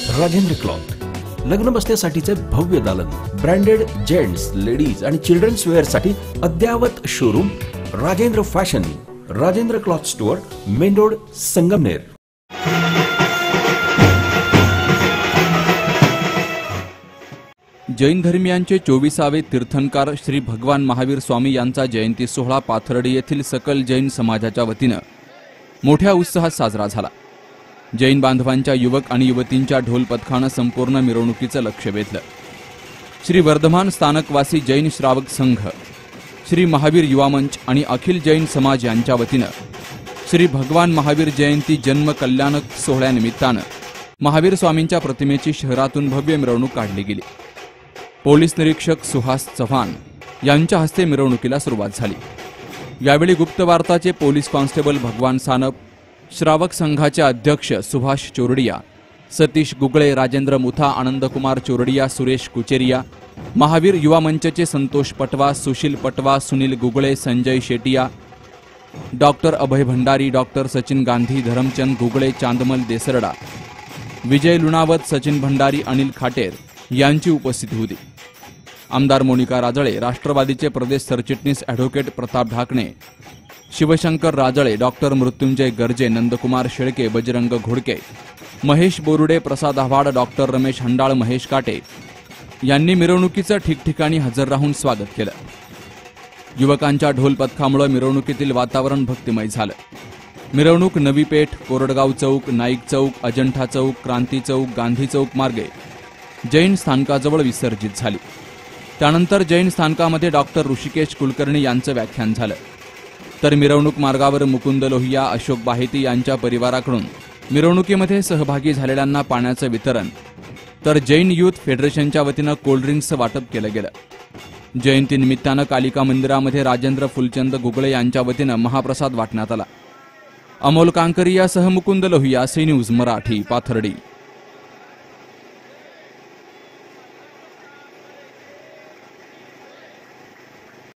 Rajendra cloth, लग्न बसण्यासाठीचे भव्य दालन, ब्रँडेड जेंट्स, लेडीज आणि चिल्ड्रन्स वेअर साठी अद्यावत showroom Rajendra fashion, Rajendra cloth store, main road, Sangamner. Jain धर्मियांचे 24वे तीर्थंकर श्री भगवान महावीर स्वामी यांचा जयंती सोहळा पाथर्डी येथील सकल जैन समाजाच्या वतीने मोठ्या उत्साहात साजरा झाला। जैन बांधवांच्या युवक आणि युवतींच्या ढोल पथकाने संपूर्ण मिरवणुकीचे लक्ष वेधले। श्री वर्धमान स्थानकवासी जैन श्रावक संघ, श्री महावीर युवा मंच आणि अखिल जैन समाज यांच्या वतीने श्री भगवान महावीर जयंती जन्म कल्याणक सोहळ्यानिमित्ताने महावीर स्वामींच्या प्रतिमेची शहरातून भव्य मिरवणूक काढली गेली। पोलीस निरीक्षक सुहास चव्हाण यांच्या हस्ते मिरवणुकीला सुरुवात झाली। यावेळी गुप्त वार्ताचे पोलीस कॉन्स्टेबल भगवान सानप, श्रावक संघाचे अध्यक्ष सुभाष चोरडिया, सतीश गुगळे, राजेंद्र मुथा, आनंदकुमार चोरडिया, सुरेश कुचेरिया, महावीर युवा मंचचे संतोष पटवा, सुशील पटवा, सुनील गुगळे, संजय शेटिया, डॉक्टर अभय भंडारी, डॉक्टर सचिन गांधी, धरमचंद गुगळे, चांदमल देसरडा, विजय लुणावत, सचिन भंडारी, अनिल खाटेर यांची उपस्थिती होती। आमदार मोनिका राजळे, राष्ट्रवादीचे प्रदेश सरचिटणीस advocate Pratap Dhakane, Shivshankar Rajale, doctor Mrityunjay Garje, Nandkumar Shelke, Bajrang Ghodke, Mahesh Borude, Prasad Awhad, doctor Ramesh Handal, Mahesh Kate यांनी मिरवणुकीचं ठिकठिकाणी हजर राहून स्वागत केलं। युवकांच्या ढोल पथकामुळे मिरवणुकीतील वातावरण भक्तिमय झालं। मिरवणूक नवी पेठ, कोरडगाव चौक, नाईक चौक, अजंठा चौक, क्रांती चौक, गांधी चौक मार्गे जैन स्थानकाजवळ विसर्जित झाली। त्यानंतर जैन स्थानकामध्ये डॉक्टर ऋषिकेश कुलकर्णी यांचं व्याख्यान झालं। तर मिरवणूक मार्गावर मुकुंद लोहिया, अशोक बाहेती यांच्या परिवाराकडून मिरवणुकीमध्ये सहभागी झालेल्यांना पाण्याचं वितरण, तर जैन युथ फेडरेशनच्या वतीनं कोल्ड्रिंक्सचं वाटप केलं गेलं। जयंतीनिमित्तानं कालिका मंदिरामध्ये राजेंद्र फुलचंद गुगळे यांच्या वतीनं महाप्रसाद वाटण्यात आला। अमोल कांकरियासह मुकुंद लोहिया, सी न्यूज मराठी, पाथर्डी।